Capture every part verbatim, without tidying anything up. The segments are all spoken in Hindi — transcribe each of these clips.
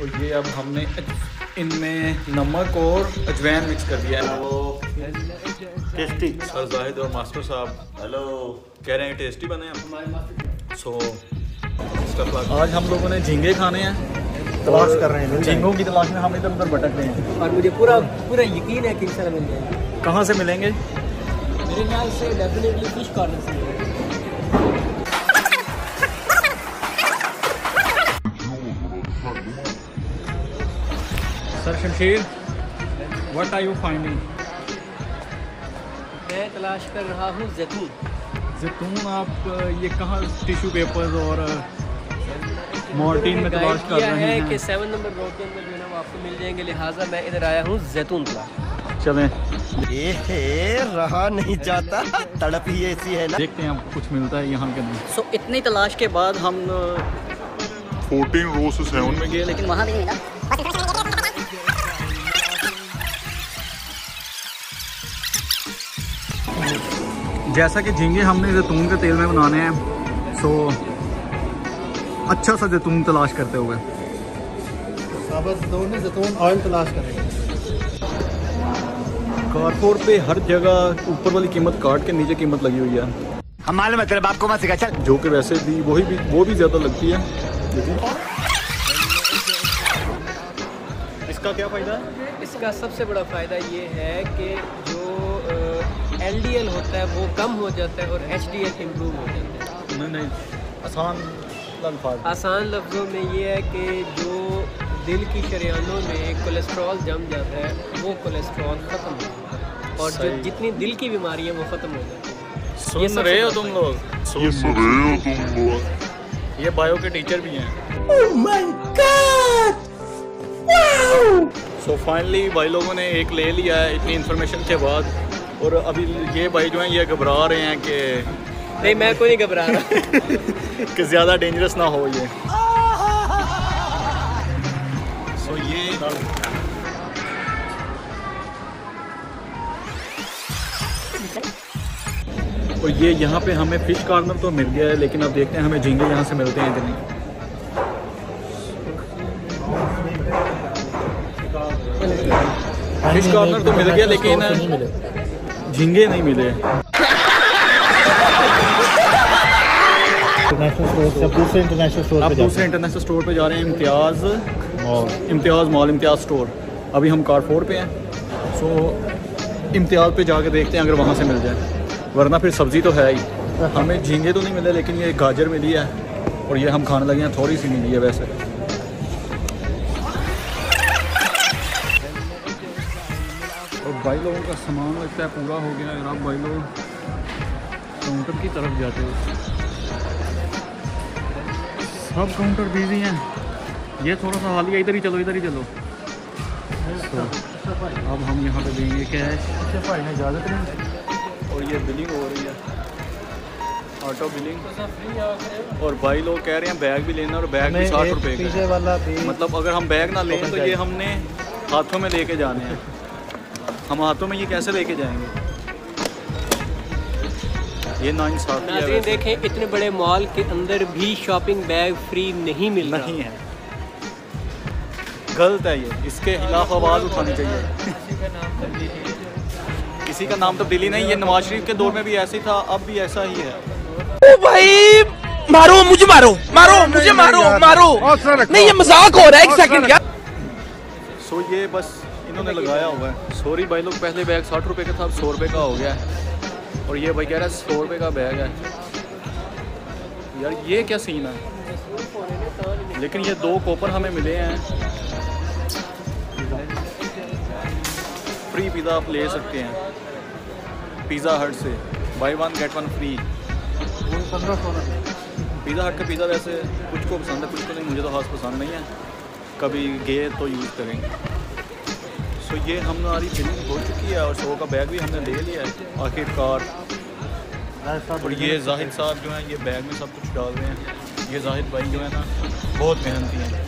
और ये अब हमने इनमें नमक और अजवाइन मिक्स कर दिया है। वो टेस्टी सर जाहिद और मास्टर साहब हेलो कह रहे हैं टेस्टी बने हैं। सो आज हम लोगों ने झींगे खाने हैं, तलाश कर रहे हैं, झींगों की तलाश में हम इधर उधर भटक रहे हैं और मुझे पूरा पूरा यकीन है कि इंशाल्लाह मिल जाएंगे। कहाँ से मिलेंगे? मेरे ख्याल से डेफिनेटली फिश कॉर्नर से मिलेंगे। Sir Shamsheer, what are you finding? मैं तलाश कर रहा हूँ जैतून। जैतून आप ये कहाँ टिश्यू पेपर्स और मॉर्टिन में तलाश कर रहे हैं? है कि सेवन नंबर रोड के अंदर जो है ना वो आपको मिल जाएंगे, लिहाजा मैं इधर आया हूँ जैतून तलाश। चलें, ये रहा नहीं जाता, तड़प ही ऐसी है ना। देखते हैं अब कुछ मिलता है यहाँ के अंदर। सो so, इतनी तलाश के बाद हम फोर्टीन रो से सेवन में गए, लेकिन वहाँ नहीं मिला। जैसा कि झींगे हमने जैतून के तेल में बनाने हैं, सो अच्छा सा जैतून तलाश करते हुए साबुत जैतून में जैतून ऑयल तलाश करेंगे। कारपोर पे हर जगह ऊपर वाली कीमत काट के नीचे कीमत लगी हुई है। हम मालूम है तेरे बाप को मत सिखा चल। जो कि वैसे भी वही भी वो भी ज़्यादा लगती है। लेकिन इसका क्या फ़ायदा है? इसका सबसे बड़ा फ़ायदा ये है कि जो एल डी एल होता है वो कम हो जाता है और एच डी एल इम्प्रूव हो जाता है। नहीं नहीं आसान अल्फाज आसान लफ्ज़ों में ये है कि जो दिल की शरीयानों में कोलेस्ट्रॉल जम जाता है वो कोलेस्ट्रॉल ख़त्म हो जाता है और जो जितनी दिल की बीमारियाँ वो ख़त्म हो जाती हैं। सुन रहे हो तुम लोग? सुन रहे हो तुम लोग? ये बायो के टीचर भी हैं। Oh my God! Wow! So finally भाई लोगों ने एक ले लिया है इतनी इन्फॉर्मेशन के बाद। और अभी ये भाई जो हैं ये घबरा रहे हैं कि नहीं, मैं कोई नहीं घबरा रहा कि ज़्यादा डेंजरस ना हो ये। सो ये और ये यहाँ पे हमें फ़िश कॉर्नर तो मिल गया है, लेकिन अब देखते हैं हमें झींगे यहाँ से मिलते हैं कि नहीं। फिश कॉर्नर तो मिल गया लेकिन झींगे नहीं मिले। अब दूसरे इंटरनेशनल स्टोर अब दूसरे इंटरनेशनल स्टोर पे जा रहे हैं, Imtiaz mall, Imtiaz mall, Imtiaz store. अभी हम कारपोर पे हैं, सो इम्तियाज़ पे जाके देखते हैं अगर वहाँ से मिल जाए, वरना फिर सब्ज़ी तो है ही। हमें झींगे तो नहीं मिले लेकिन ये गाजर मिली है और ये हम खाने लगे हैं, थोड़ी सी मिली है वैसे। और भाई लोगों का सामान लगता है पूरा हो गया। अगर आप भाई लोग काउंटर की तरफ जाते हो, सब काउंटर बिजी हैं। ये थोड़ा सा हालिया, इधर ही चलो, इधर ही चलो। तो अब हम यहाँ पे देंगे कैश। भाई ने इजाज़त नहीं। और ये बिलिंग हो रही है, ऑटो बिलिंग। और भाई लोग कह रहे हैं बैग भी लेना और बैग भी साठ रुपये का पीछे वाला भी। मतलब अगर हम बैग ना लें तो ये हमने हाथों में लेके जाने हैं। हम हाथों में ये कैसे लेके जाएंगे? ये ना इंसाफी है। देखें, इतने बड़े मॉल के अंदर भी शॉपिंग बैग फ्री नहीं मिल रहा। नहीं है, गलत है ये, इसके खिलाफ आवाज़ उठानी चाहिए। किसी का नाम तब्दीली नहीं, ये नवाज शरीफ के दौर में भी ऐसे ही था, अब भी ऐसा ही है। ओ भाई मारो मुझे, मारो मारो मुझे, मारो मारो, नहीं ये मजाक हो रहा है, एक सेकंड यार। सो ये बस इन्होंने लगाया हुआ है। सॉरी भाई लोग, पहले बैग साठ रुपए का था, अब सौ रुपये का हो गया है। और ये भाई कह रहा है सौ रुपये का बैग है। यार ये क्या सीन है? लेकिन ये दो कॉपर हमें मिले हैं। फ्री पिज़्ज़ा आप ले सकते हैं पिज़्ज़ा हट से, buy one get one free. Pizza Hut का पिज़्ज़ा वैसे कुछ को पसंद है, कुछ को नहीं। मुझे तो खास पसंद नहीं है, कभी गए तो यूज़ करेंगे। सो ये हमारी बिलिंग हो चुकी है और सौ का बैग भी हमने ले लिया है आखिरकार। और ये जाहिद साहब जो हैं ये बैग में सब कुछ डाल रहे हैं। ये जाहिद भाई जो है ना बहुत मेहनती हैं,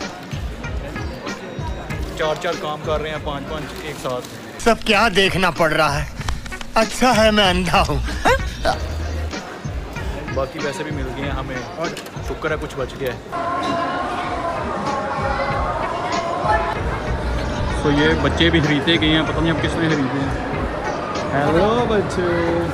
चार चार काम कर रहे हैं, पाँच पाँच एक साथ। सब क्या देखना पड़ रहा है, अच्छा है मैं अंधा हूँ। बाकी पैसे भी मिल गए हैं हमें और शुक्र है कुछ बच गया है। तो ये बच्चे भी खरीदते गए हैं, पता नहीं अब किसने खरीदे हैं। हेलो बच्चे,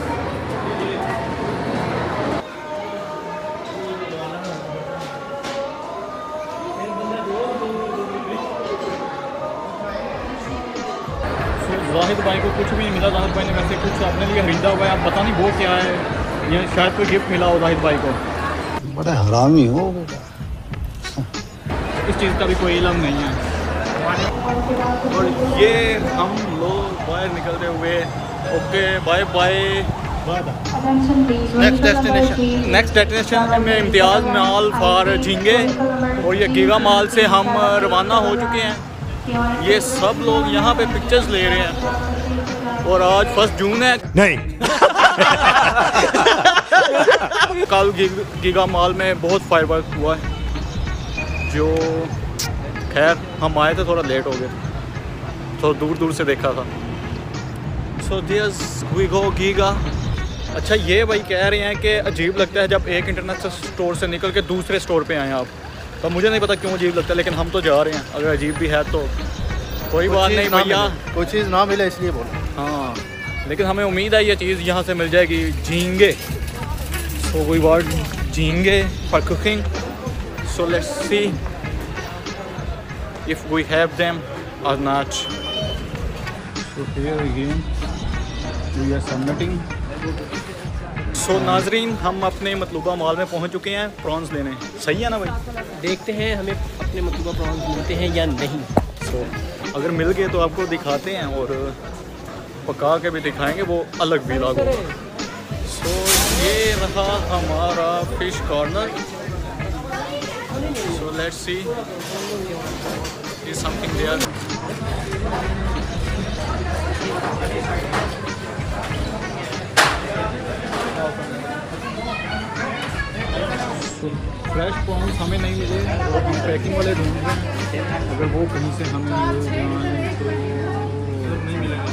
जाहिद भाई को कुछ भी नहीं मिला। जाहिद भाई ने वैसे कुछ अपने लिए खरीदा हुआ है, अब पता नहीं वो क्या है, या शायद कोई गिफ्ट मिला हो जाहिद भाई को। बड़ा हरामी हो बेटा। इस चीज़ का भी कोई इल्म नहीं है। और ये हम लोग बाहर निकलते हुए, okay bye bye. Next destination next destination में इम्तियाज़ मॉल फॉर झींगे, और ये गीगा मॉल से हम रवाना हो चुके हैं। ये सब लोग यहाँ पे पिक्चर्स ले रहे हैं, और आज फर्स्ट जून है। नहीं कल गीगा मॉल में बहुत फायरवर्क हुआ है, जो खैर हम आए थे थोड़ा लेट हो गए, तो दूर दूर से देखा था। So this we go Giga. अच्छा ये भाई कह रहे हैं कि अजीब लगता है जब एक इंटरनेशनल स्टोर से निकल के दूसरे स्टोर पे आए आप, तो मुझे नहीं पता क्यों अजीब लगता है, लेकिन हम तो जा रहे हैं। अगर अजीब भी है तो कोई बात नहीं भैया, कोई चीज़ ना मिले इसलिए बोल। हाँ लेकिन हमें उम्मीद है ये चीज़ यहाँ से मिल जाएगी, झींगे। सो वी वांट झींगे for cooking, so let's see if we have them or not. So here again we are submitting. So नाजरीन हम अपने मतलूबा मॉल में पहुंच चुके हैं प्रॉन्स लेने। सही है ना भाई? देखते हैं हमें अपने मतलूबा प्रॉन्स मिलते हैं या नहीं। So अगर मिल गए तो आपको दिखाते हैं, और पका के भी दिखाएंगे, वो अलग व्लॉग होगा। So ये रहा हमारा fish corner. So let's see is something there. Fresh prawns हमें नहीं मिले, और हम पैकिंग वाले ढूंढ रहे हैं। अगर वो कहीं से हमें मिल जाए तो नहीं मिलेगा।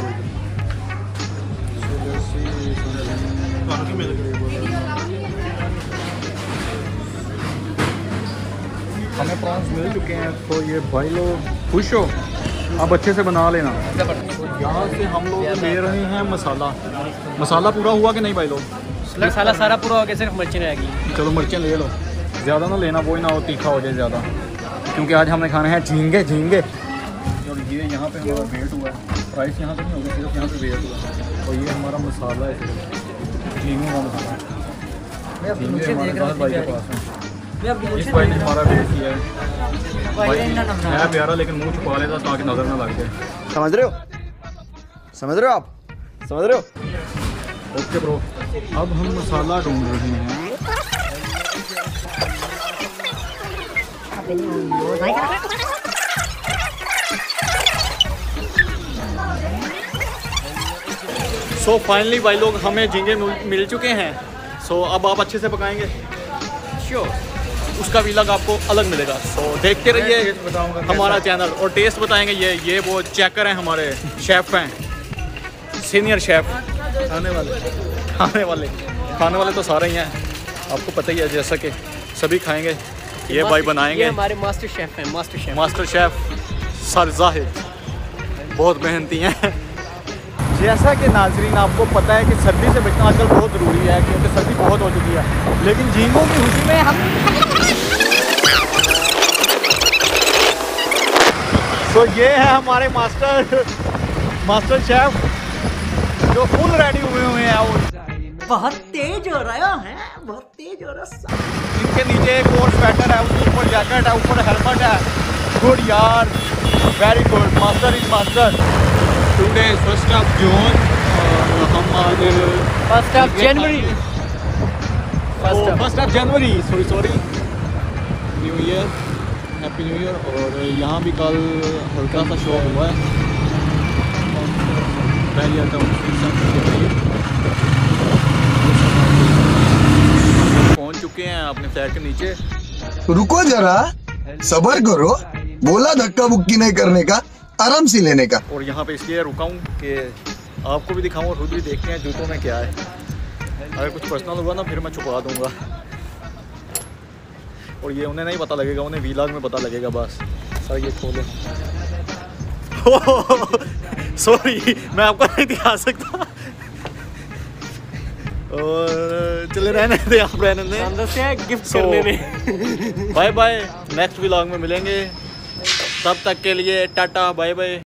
हमें प्रॉन्स मिल चुके हैं, तो ये भाई लोग खुश हो, अब अच्छे से बना लेना। यहाँ से हम लोग ले रहे हैं मसाला। मसाला पूरा हुआ कि नहीं भाई लोग? मसाला सारा पूरा हो गया, सिर्फ मिर्ची रहेगी। चलो मिर्चें ले लो, ज़्यादा ना लेना, वो ही ना हो तीखा हो जाए ज़्यादा, क्योंकि आज हमने खाना है झींगे झींगे। और ये यहाँ पे हमारा वेट हुआ है, प्राइस यहाँ पे नहीं होगा, सिर्फ यहाँ पे वेट हुआ। और ये हमारा मसाला है, झींगों का मसाला। झींगे हमारे पास भाई के पास है, इस भाई ने हमारा वेट किया है। भाई है प्यारा, लेकिन मुँह छुपा लेता ताकि नज़र ना लग जाए। समझ रहे हो समझ रहे हो आप समझ रहे हो? ओके ब्रो, अब हम मसाला ढूंढ रहे हैं। सो so, फाइनली भाई लोग हमें झींगे मिल, मिल चुके हैं। सो so, अब आप अच्छे से पकाएंगे श्योर, उसका व्लॉग आपको अलग मिलेगा। सो so, देखते रहिए हमारा चैनल, और टेस्ट बताएंगे। ये ये वो चेकर हैं, हमारे शेफ़ हैं, सीनियर शेफ़। आने वाले खाने वाले खाने वाले तो सारे ही हैं, आपको पता ही है, जैसा कि सभी खाएंगे। ये भाई बनाएंगे, ये हमारे मास्टर शेफ़ हैं, master chef master chef sir Zahid, बहुत मेहनती हैं। जैसा कि नाजरीन आपको पता है कि सर्दी से बचना आजकल बहुत ज़रूरी है, क्योंकि सर्दी बहुत हो चुकी है। लेकिन झींगों की खुशी में हम तो ये है हमारे मास्टर मास्टर शेफ़, जो फुल रेडी हुए हुए हैं। और बहुत तेज हो रहा है, बहुत तेज हो रहा है। इनके नीचे एक और स्वेटर है, उसके ऊपर जैकेट है, ऊपर हेलमेट है। गुड यार, very good, master is master. Today first of June, हम आज first of January first of January sorry sorry new year, happy new year. और यहाँ भी कल हल्का सा शो हुआ है, पहले आता हूँ पहुँच चुके हैं अपने फ्लैट के नीचे। रुको जरा, सब्र करो, बोला धक्का बुक्की नहीं करने का, आराम से लेने का। और यहाँ पे इसलिए रुका हूँ कि आपको भी दिखाऊँ और खुद भी देखते हैं जूतों में क्या है। अगर कुछ पर्सनल हुआ ना फिर मैं छुपा दूँगा, और ये उन्हें नहीं पता लगेगा, उन्हें व्लॉग में पता लगेगा बस। सर ये खोलो, सॉरी मैं आपको नहीं दिखा सकता। और चले रहने दे, आप रहने दें। अंदर से गिफ्ट So, करने ने। बाय बाय, नेक्स्ट व्लॉग में मिलेंगे, तब तक के लिए टाटा बाय बाय।